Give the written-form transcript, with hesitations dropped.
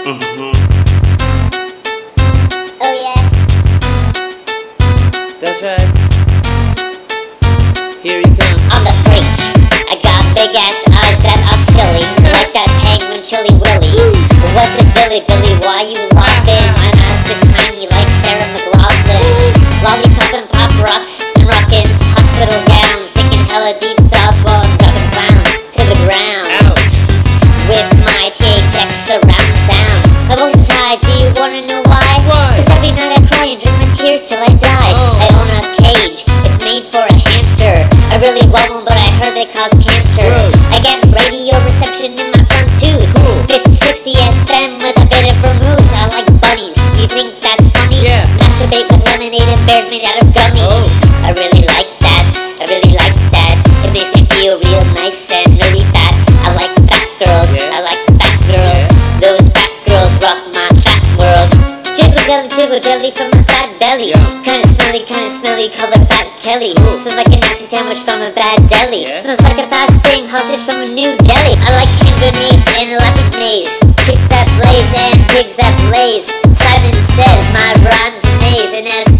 Oh yeah. That's right. Here he comes. I'm the freak. I got big ass eyes that are silly, like that Hangman Chili Willy. What's the dilly Billy? Why you laughing? My mouth is tiny like Sarah McLachlan. Lollipop and pop rocks and rockin' hospital gowns, thinking hella deep thoughts while I'm dropping clowns to the ground. Ouch. With my THX surround sound. My voice is high, do you wanna know why? Why? Cause every night I cry and drink my tears till I die. Oh. I own a cage, it's made for a hamster. I really want one, but I heard they cause cancer. Gross. I get radio reception in my front tooth. Cool. 50, 60 FM with a bit of vermouth. I like bunnies, you think that's funny? Yeah. Masturbate with lemonade and bears made out of gummies. Oh. I really like that, I really like that. It makes me feel real nice and really fat. I like fat girls, Yeah. I like fat girls. Those fat girls rock my fat world. Jiggle jelly from my fat belly. Yeah. Kinda smelly, color Fat Kelly. Ooh. Smells like a nasty sandwich from a bad deli. Yeah. Smells like a fast thing, hostage from a New Delhi. I like hand grenades and elaborate maze. Chicks that blaze and pigs that blaze. Simon says my rhymes amaze, and as